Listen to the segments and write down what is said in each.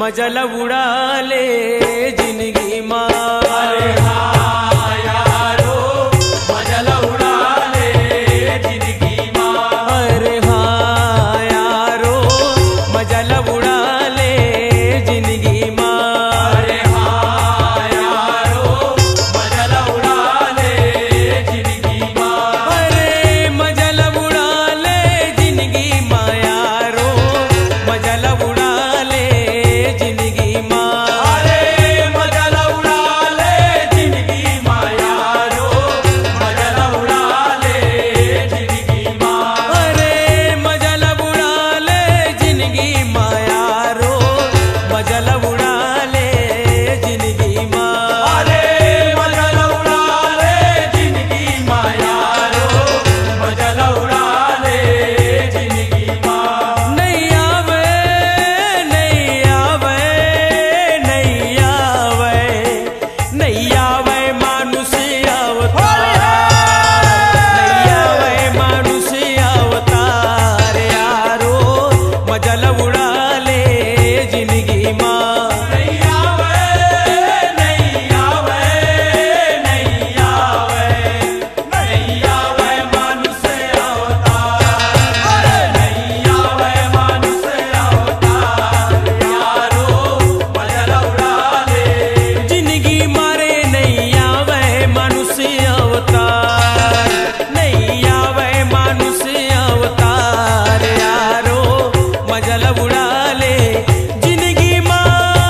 मजल उड़ा ले जिंदगी माँ। अरे हाँ यारो मजल उड़ा ले जिंदगी माँ। अरे हाँ यारो मजल उड़ा ले जिंदगी माँ। अरे हाँ यारो मजल उड़ा ले जिंदगी माँ। अरे मजल उड़ा ले जिंदगी माँ यारो मजल उड़ा ले जिंदगी माँ। अरे मजल उड़ा ले जिंदगी माँ यारो मजल उड़ा ले जिंदगी माँ। अरे मजल उड़ा ले जिंदगी माँ यारो मजल उड़ा ले जिंदगी माँ। अरे मजल उड़ा ले जिंदगी माँ यारो मजल उड़ा ले जिंदगी माँ। नहीं आवे नहीं आवे नहीं आवे नहीं आवे मानुष अवतार। नहीं आवे मानुष अवतार यारो मजल उड़ा ले जिंदगी माँ। नहीं आवे नहीं आवे नहीं आवे नहीं आवे मानुष अवतार। अरे नहीं आवे मानुष अवतार यारो मजल उड़ा ले जिंदगी मारे नहीं आवे मनुष्य अवतार। नहीं आवे मनुष्य अवतार यारो मजल उड़ा ले जिंदगी माँ।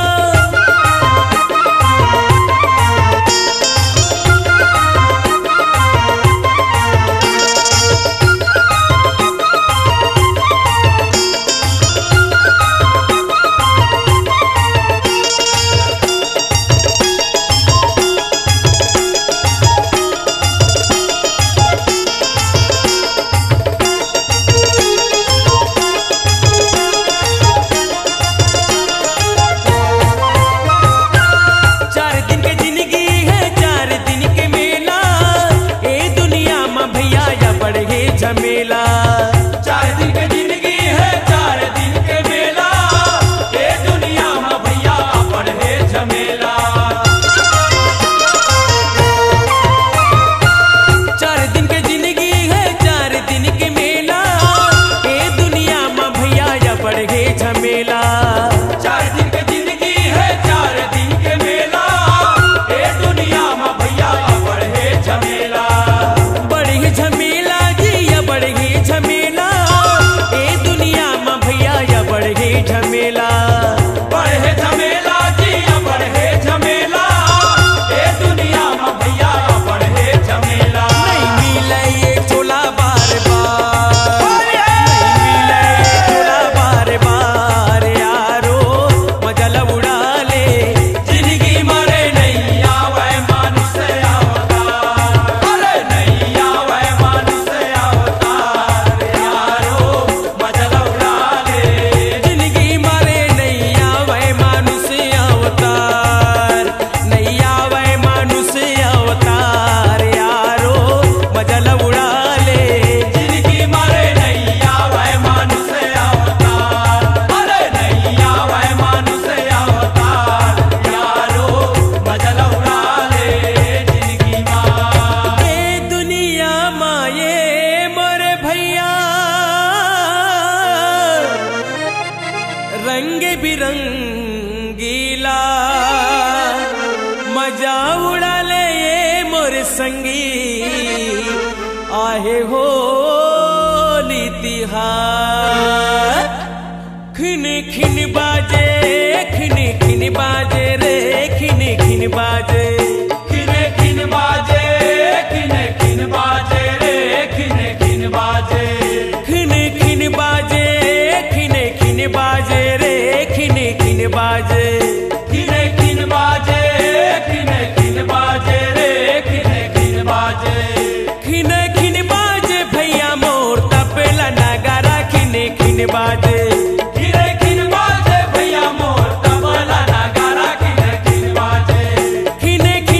चार दिन के जिंदगी है 4 दिन के मेला। ए दुनिया में भैया या बढ़े झमेला। 4 दिन की जिंदगी है 4 दिन के मेला। ये दुनिया में भैया बढ़े झमेला। 4 दिन के जिंदगी है 4 दिन के मेला। ए दुनिया में भैया या बढ़े झमेला। 4 दिन की जिंदगी है 4 दिन के मेला। ये दुनिया में भैया बढ़े झमेला। बढ़े झमेला जी या बढ़े झमेला। ए दुनिया में भैया या बढ़े झमेला। बढ़े झमेला जी बढ़े झमेला। ये दुनिया में भैया बढ़े झमेला। नहीं मिले ये चोला बार बार। नहीं मिले ये चोला बार बार यारो मजल उड़ा ले जिंदगी मारे नहीं आवे मानुष अवतार। अरे नहीं आवे मानुष अवतार यारो मजल उड़ा ले जिंदगी मारे नहीं आवे मानुष अवतार। नहीं आवे मानुष अवतार यारो मजल उड़ा ले जिंदगी मारे नहीं आवे मानुष अवतार। अरे नहीं आवे मानुष अवतार यारो मजल उड़ा ले जिंदगी माँ। ये दुनिया माये मोरे भैया रंग बिरंगीला। मजा उड़ा ले ये मोरे संगी आहे होली तिहार। खिन खिन बाजे खिन खिन बाजे रे खिन खिन बाजे। खिने खिन बाजे खिने खिन बाजे रे खिने खिन बाजे। खिन खिन बाजे खिन खिन बाजे रे खिन खिन बाजे। खिने खिन बाजे खिने खिन बाजे रे खिने खिन बाजे। खिन खिन बाजे भैया मोर तबला नगारा खिन खिन बाजे।